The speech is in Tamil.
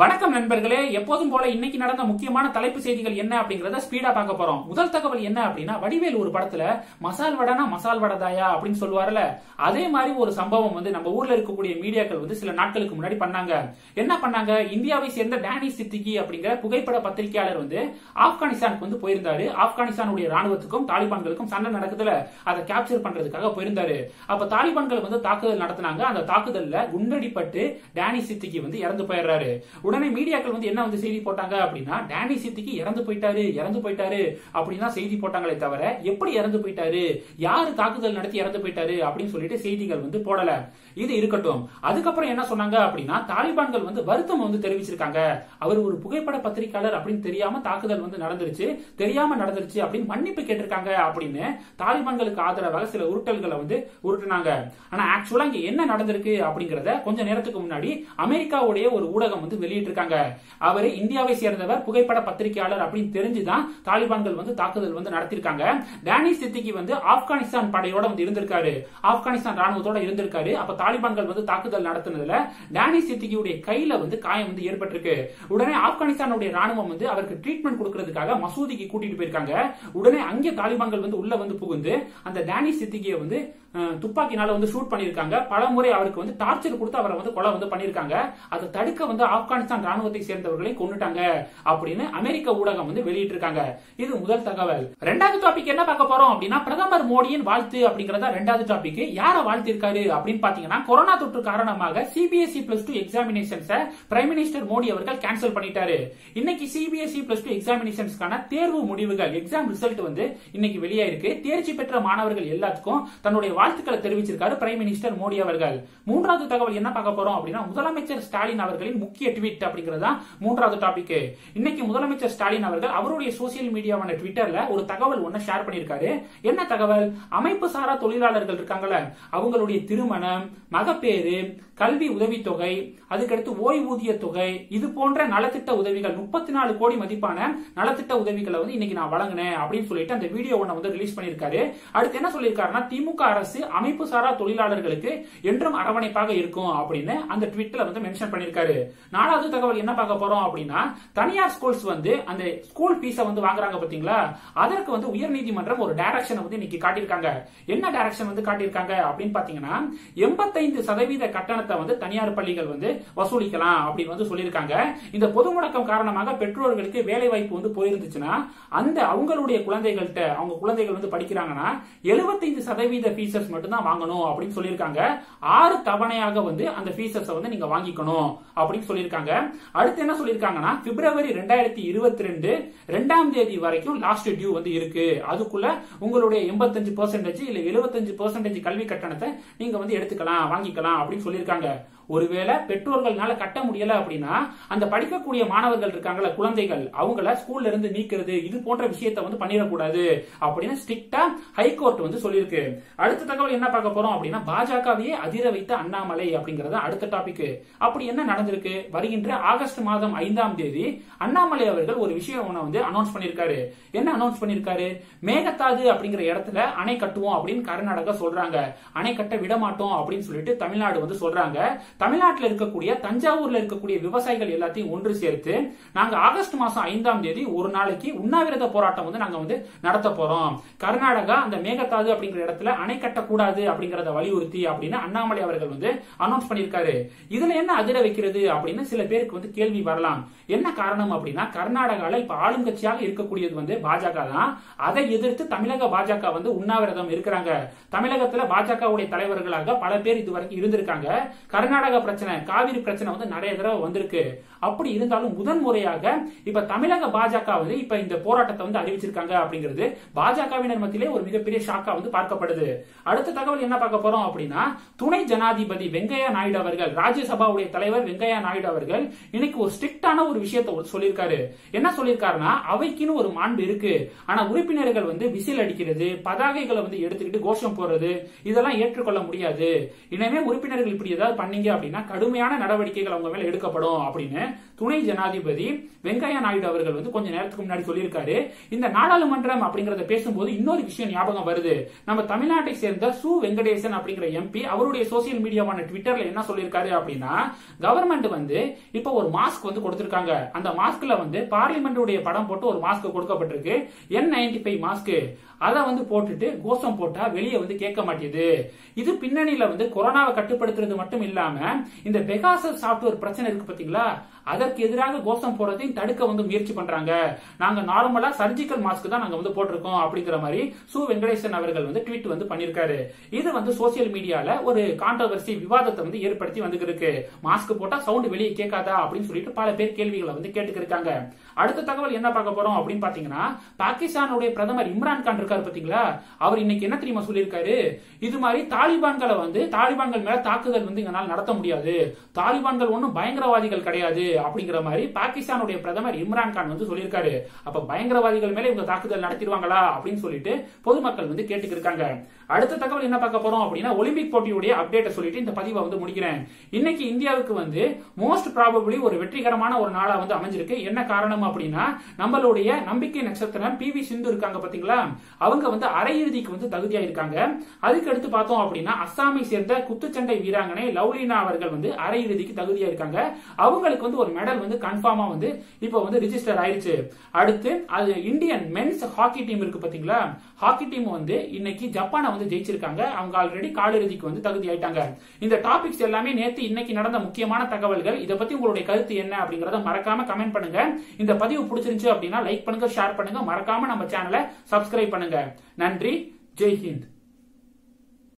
வணக்கம் நண்பர்களே, எப்போதும் போல இன்னைக்கு நடந்த முக்கியமான தலைப்பு செய்திகள் என்ன அப்படிங்கறத ஸ்பீடா பார்க்க போறோம். முதல் தகவல் என்ன அப்படின்னா, வடிவேல் ஒரு படத்துல மசால் வடனா மசால் வடதாயா அப்படின்னு சொல்லுவார்ல, அதே மாதிரி ஒரு சம்பவம் நம்ம ஊர்ல இருக்கக்கூடிய மீடியாக்கள் சில நாட்களுக்கு முன்னாடி பண்ணாங்க. என்ன பண்ணாங்க? இந்தியாவை சேர்ந்த டேனி சித்திகி அப்படிங்கிற புகைப்பட பத்திரிகையாளர் ஆப்கானிஸ்தானுக்கு போயிருந்தாரு. ஆப்கானிஸ்தானுடைய ராணுவத்துக்கும் தாலிபான்களுக்கும் சண்டை நடக்குதுல, அதை கேப்சர் பண்றதுக்காக போயிருந்தாரு. அப்ப தாலிபான்கள் தாக்குதல் நடத்தினாங்க. அந்த தாக்குதல்ல குண்டடிப்பட்டு டேனி சித்திகி இறந்து போயிடுறாரு. உடனே மீடியாக்கள் என்ன செய்தி போட்டாங்க அப்படின்னா, டேனி சித்திகி இறந்து போயிட்டாரு அப்படின்னு செய்தி போட்டாங்களே தவிர, எப்படி இறந்து போயிட்டாரு, யாரு தாக்குதல் நடத்தி இறந்து போயிட்டாரு அப்படின்னு சொல்லிட்டு செய்திகள் போடல. இது இருக்கட்டும். அதுக்கப்புறம் என்ன சொன்னாங்க அப்படின்னா, தாலிபான்கள் வருத்தம் தெரிவிச்சிருக்காங்க. அவர் ஒரு புகைப்பட பத்திரிகையாளர் அப்படின்னு தெரியாம தாக்குதல் நடந்துருச்சு அப்படின்னு மன்னிப்பு கேட்டிருக்காங்க அப்படின்னு தாலிபான்களுக்கு ஆதரவாக சில உருட்டல்களை உருட்டுனாங்க. ஆனா ஆக்சுவலா இங்க என்ன நடந்திருக்கு அப்படிங்கறத கொஞ்ச நேரத்துக்கு முன்னாடி அமெரிக்காவுடைய ஒரு ஊடகம் வெளியிட்டிருக்காங்க. அவரு இந்தியாவை சேர்ந்தவர், புகைப்பட பத்திரிகையாளர் அப்படின்னு தெரிஞ்சுதான் தாலிபான்கள் தாக்குதல் நடத்திருக்காங்க. டேனி சித்திகி ஆப்கானிஸ்தான் படையோட இருந்திருக்காரு, ஆப்கானிஸ்தான் ராணுவத்தோட இருந்திருக்காரு. அப்ப தாலிபான்கள் தாக்குதல் நடத்தினதுல டேனி சித்திகியுடைய கையில காயம் ஏற்பட்டிருக்கு. உடனே ஆப்கானிஸ்தானுடைய ராணுவம் அவருக்கு ட்ரீட்மெண்ட் கொடுக்கிறதுக்காக மசூதிக்கு கூட்டிட்டு போயிருக்காங்க. உடனே அங்கே தாலிபான்கள் உள்ள புகுந்து அந்த டேனி சித்திகியை துப்பாக்கினால ஷூட் பண்ணிருக்காங்க. பல முறை அவருக்கு டார்ச்சர் கொடுத்து அவரை கொலை பண்ணிருக்காங்க. அதை தடுக்க ஆப்கானிஸ்தான் ராணுவத்தை சேர்ந்தவர்களை கொன்னுட்டாங்க அப்படின்னு அமெரிக்க ஊடகம் வெளியிட்டு இருக்காங்க. இது முதல் தகவல். இரண்டாவது டாபிக் என்ன பார்க்க போறோம் அப்படின்னா, பிரதமர் மோடியின் வாழ்த்து அப்படிங்கறத இரண்டாவது டாபிக். யார வாழ்த்திருக்காரு அப்படின்னு பாத்தீங்கன்னா, கொரோனா தொற்று காரணமாக CBSE +2 examinations prime minister Modi அவர்கள் கேன்சல் பண்ணிட்டாரு. இன்னைக்கு சிபிஎஸ்இ +2 எக்ஸாமினேஷன்ஸ்க்கான தேர்வு முடிவுகள், எக்ஸாம் ரிசல்ட் இன்னைக்கு வெளியாயிருக்கு. தேர்ச்சி பெற்ற மாணவர்கள் எல்லாத்துக்கும் தன்னுடைய வாழ்த்துக்களை தெரிவிச்சிருக்காரு பிரைம் மினிஸ்டர் மோடி அவர்கள். மூன்றாவது தகவல் என்ன பார்க்க போறோம் அப்படின்னா, முதலமைச்சர் ஸ்டாலின் அவர்களின் முக்கிய ட்வீட் அப்படிங்கறதா மூன்றாவது டாபிக். இன்னைக்கு முதலமைச்சர் ஸ்டாலின் அவர்கள் அவருடைய சோசியல் மீடியாவான ட்விட்டர்ல ஒரு தகவல் ஒன்ன ஷேர் பண்ணிருக்காரு. என்ன தகவல்? அமைப்பு சாரா தொழிலாளர்கள் இருக்காங்கல்ல, அவங்களுடைய திருமணம், மகப்பேறு, கல்வி உதவித்தொகை, அதுக்கடுத்து ஓய்வூதிய தொகை, இது போன்ற நலத்திட்ட உதவிகள் 34 கோடி மதிப்பான நலத்திட்ட உதவிகளை இன்னைக்கு நான் வழங்கினேன் அப்படின்னு சொல்லிட்டு அந்த வீடியோ ஒன்ன ரிலீஸ் பண்ணிருக்காரு. அடுத்து என்ன சொல்லிருக்காருன்னா, திமுக அரசு அமைப்பு சாரா தொழிலாளர்களுக்கு என்றும் அரவணைப்பாக இருக்கும் அப்படின்னு அந்த ட்வீட்ல மென்ஷன் பண்ணிருக்காரு. நாலாவது தகவல் என்ன பார்க்க போறோம் அப்படின்னா, தனியார் ஸ்கூல்ஸ் அந்த ஸ்கூல் ஃபீஸ வாங்குறாங்க பாத்தீங்களா, அதற்கு உயர்நீதிமன்றம் ஒரு டைரக்ஷன் இன்னைக்கு காட்டியிருக்காங்க. என்ன டைரக்ஷன் காட்டியிருக்காங்க அப்படின்னு பாத்தீங்கன்னா, 85% கட்டணத்தை தனியார் பள்ளிகள் வசூலிக்கலாம் அப்படின்னு சொல்லியிருக்காங்க. இந்த பொது முடக்கம் காரணமாக பெற்றோர்களுக்கு வேலை வாய்ப்பு போயிருந்துச்சுன்னா, அந்த அவங்களுடைய குழந்தைகள்கிட்ட, அவங்க குழந்தைகள் படிக்கிறாங்கன்னா 75% ஃபீஸஸ் மட்டும் தான் வாங்கணும் அப்படின்னு சொல்லியிருக்காங்க. 6 தவணையாக அந்த ஃபீஸஸ் நீங்க வாங்கிக்கணும் அப்படின்னு சொல்லியிருக்காங்க. அடுத்து என்ன சொல்லியிருக்காங்கன்னா, பிப்ரவரி 2022 2ஆம் தேதி வரைக்கும் லாஸ்ட் டியூ இருக்கு. அதுக்குள்ள உங்களுடைய 85% இல்ல 75% கல்வி கட்டணத்தை நீங்க எடுத்துக்கலாம், வாங்கிக்கலாம் அப்படின்னு சொல்லியிருக்காங்க. ஒருவேளை பெற்றோர்களால கட்ட முடியல அப்படின்னா, அந்த படிக்கக்கூடிய மாணவர்கள் இருக்காங்கல்ல, குழந்தைகள், அவங்கள ஸ்கூல்ல இருந்து நீக்கிறது, இது போன்ற விஷயத்தை பண்ணிடக்கூடாது அப்படின்னு ஸ்ட்ரிக்டா ஹைகோர்ட் சொல்லியிருக்கு. அடுத்த தகவல் என்ன பார்க்க போறோம் அப்படின்னா, பாஜகவையே அதிர வைத்த அண்ணாமலை அப்படிங்கறது அடுத்த டாபிக். அப்படி என்ன நடந்திருக்கு? வருகின்ற ஆகஸ்ட் மாதம் 5ஆம் தேதி அண்ணாமலை அவர்கள் ஒரு விஷயம் அனௌன்ஸ் பண்ணிருக்காரு. என்ன அனௌன்ஸ் பண்ணிருக்காரு? மேகதாது அப்படிங்கிற இடத்துல அணை கட்டுவோம் அப்படின்னு கர்நாடகா சொல்றாங்க. அணை கட்ட விட மாட்டோம் அப்படின்னு சொல்லிட்டு தமிழ்நாடு சொல்றாங்க. தமிழ்நாட்டில் இருக்கக்கூடிய, தஞ்சாவூர்ல இருக்கக்கூடிய விவசாயிகள் எல்லாத்தையும் ஒன்று சேர்த்து நாங்க ஆகஸ்ட் மாசம் 5ஆம் தேதி ஒரு நாளைக்கு உண்ணாவிரத போராட்டம் நாங்க நடத்த போறோம். கர்நாடகா அந்த மேகதாது அப்படிங்கிற இடத்துல அணை கட்டக்கூடாது அப்படிங்கறத வலியுறுத்தி அப்படின்னு அண்ணாமலை அவர்கள் அனௌன்ஸ் பண்ணிருக்காரு. இதுல என்ன அதிர வைக்கிறது அப்படின்னு சில பேருக்கு கேள்வி வரலாம். என்ன காரணம் அப்படின்னா, கர்நாடகால இப்ப ஆளுங்கட்சியாக இருக்கக்கூடியது பாஜக தான். அதை எதிர்த்து தமிழக பாஜக உண்ணாவிரதம் இருக்கிறாங்க. தமிழகத்துல பாஜகவுடைய தலைவர்களாக பல பேர் இதுவரைக்கும் இருந்திருக்காங்க. கர்நாடக பிரச்சனை, காவிரி பிரச்சனை நிறைய தடவை வந்திருக்கு. அப்படி இருந்தாலும் முதன்முறையாக இப்ப தமிழக பாஜக இப்ப இந்த போராட்டத்தை அறிவிச்சிருக்காங்க அப்படிங்கிறது பாஜகவினர் மத்தியிலே ஒரு மிகப்பெரிய ஷாக்கா பார்க்கப்படுது. அடுத்த தகவல் என்ன பார்க்க போறோம் அப்படின்னா, துணை ஜனாதிபதி வெங்கையா நாயுடு அவர்கள், ராஜ்யசபாவுடைய தலைவர் வெங்கையா நாயுடு அவர்கள் இன்னைக்கு ஒரு ஸ்ட்ரிக்டான ஒரு விஷயத்தை சொல்லியிருக்காரு. என்ன சொல்லியிருக்காருன்னா, அவைக்குன்னு ஒரு மாண்பு இருக்கு, ஆனா உறுப்பினர்கள் விசில் அடிக்கிறது, பதாகைகளை எடுத்துக்கிட்டு கோஷம் போடுறது, இதெல்லாம் ஏற்றுக்கொள்ள முடியாது. இனிமே உறுப்பினர்கள் இப்படி ஏதாவது பண்ணீங்க அப்படின்னா கடுமையான நடவடிக்கைகள் அவங்க மேல எடுக்கப்படும் அப்படின்னு துணை ஜனாதிபதி வெங்கையா நாயுடு அவர்கள் வந்து கொஞ்ச நேரத்துக்கு முன்னாடி சொல்லியிருக்காரு. இந்த நாடாளுமன்றம் அப்படிங்கறத பேசும்போது இன்னொரு விஷயம் ஞாபகம் வருது. நம்ம தமிழ்நாட்டை சேர்ந்த சு வெங்கடேசன் அப்படிங்கிற எம்பி அவருடைய சோசியல் மீடியாவான ட்விட்டர்ல என்ன சொல்லியிருக்காரு அப்படின்னா, கவர்மெண்ட் வந்து இப்ப ஒரு மாஸ்க் வந்து கொடுத்திருக்காங்க. அந்த மாஸ்க்ல வந்து பார்லிமெண்டுடைய படம் போட்டு ஒரு மாஸ்க் கொடுக்கப்பட்டிருக்கு. N95 mask. அதை வந்து போட்டுட்டு கோஷம் போட்டா வெளியே வந்து கேட்க மாட்டேது. இது பின்னணியில வந்து கொரோனாவை கட்டுப்படுத்துறது மட்டும் இல்லாம இந்த பெகாசஸ் சாப்ட்வேர் பிரச்சனை இருக்கு பாத்தீங்களா, அதற்கு எதிராக கோஷம் போறதையும் தடுக்க வந்து முயற்சி பண்றாங்க. நாங்க நார்மலா சர்ஜிக்கல் மாஸ்க் தான் நாங்க வந்து போட்டிருக்கோம் அப்படிங்கிற மாதிரி சு வெங்கடேசன் அவர்கள் வந்து ட்வீட் வந்து பண்ணிருக்காரு. இது வந்து சோசியல் மீடியால ஒரு கான்ட்ரோவர்சி விவாதத்தை வந்து ஏற்படுத்தி வந்து இருக்கு. மாஸ்க் போட்டா சவுண்ட் வெளியே கேட்காதா அப்படின்னு சொல்லிட்டு பல பேர் கேள்விகளை வந்து கேட்டுக்கு இருக்காங்க. அடுத்த தகவல் என்ன பார்க்க போறோம் அப்படின்னு பாத்தீங்கன்னா, பாகிஸ்தானுடைய பிரதமர் இம்ரான் கான் இருக்காரு பாத்தீங்களா, அவர் இன்னைக்கு என்ன தெரியுமா சொல்லியிருக்காரு, இது மாதிரி தாலிபான்கள் மேல தாக்குதல் வந்து எங்களால் நடத்த முடியாது, தாலிபான்கள் ஒன்னும் பயங்கரவாதிகள் கிடையாது அப்படிங்கிற மாதிரி பாகிஸ்தானுடைய பிரதமர் இம்ரான் கான் வந்து சொல்லியிருக்காரு. அப்ப பயங்கரவாதிகள் மேல இவங்க தாக்குதல் நடத்திடுவாங்களா அப்படின்னு சொல்லிட்டு பொதுமக்கள் வந்து கேட்டுக்கு இருக்காங்க. அடுத்த தகவல் என்ன பார்க்க போறோம் அப்படின்னா, ஒலிம்பிக் போட்டியுடைய அப்டேட்டை சொல்லிட்டு இந்த பதிவை வந்து முடிக்கிறேன். இன்னைக்கு இந்தியாவுக்கு வந்து மோஸ்ட் ப்ராபபிலி ஒரு வெற்றிகரமான ஒரு நாளா வந்து அமைஞ்சிருக்கு. என்ன காரணம் அப்படின்னா, நம்மளுடைய நம்பிக்கை நட்சத்திரம் PV சிந்து இருக்காங்க பாத்தீங்களா, அவங்க வந்து அரையிறுதிக்கு வந்து தகுதியா இருக்காங்க. அதுக்கு அடுத்து பார்த்தோம் அப்படின்னா, அஸ்ஸாமை சேர்ந்த குத்துச்சண்டை வீராங்கனை லவ்லினா அவர்கள் வந்து அரையிறுதிக்கு தகுதியா இருக்காங்க. அவங்களுக்கு வந்து ஒரு மெடல் வந்து கன்ஃபார்மா வந்து இப்போ வந்து ரிஜிஸ்டர் ஆயிருச்சு. அடுத்து அது இந்தியன் மென்ஸ் ஹாக்கி டீம் இருக்கு பாத்தீங்களா, ஹாக்கி டீம் வந்து இன்னைக்கு ஜப்பானை வந்து ஜெயிச்சிருக்காங்க. அவங்க ஆல்ரெடி காலிறுதிக்கு வந்து தகுதி ஆயிட்டாங்க. இந்த டாபிக்ஸ் எல்லாமே நேத்து இன்னைக்கு நடந்த முக்கியமான தகவல்கள். இதை பத்தி உங்களுடைய கருத்து என்ன அப்படிங்கறத மறக்காம கமெண்ட் பண்ணுங்க. இந்த பதிவு பிடிச்சிருந்துச்சு அப்படின்னா லைக் பண்ணுங்க, ஷேர் பண்ணுங்க, மறக்காம நம்ம சேனலை சப்ஸ்கிரைப் பண்ணுங்க. நன்றி. ஜெய் ஹிந்த்.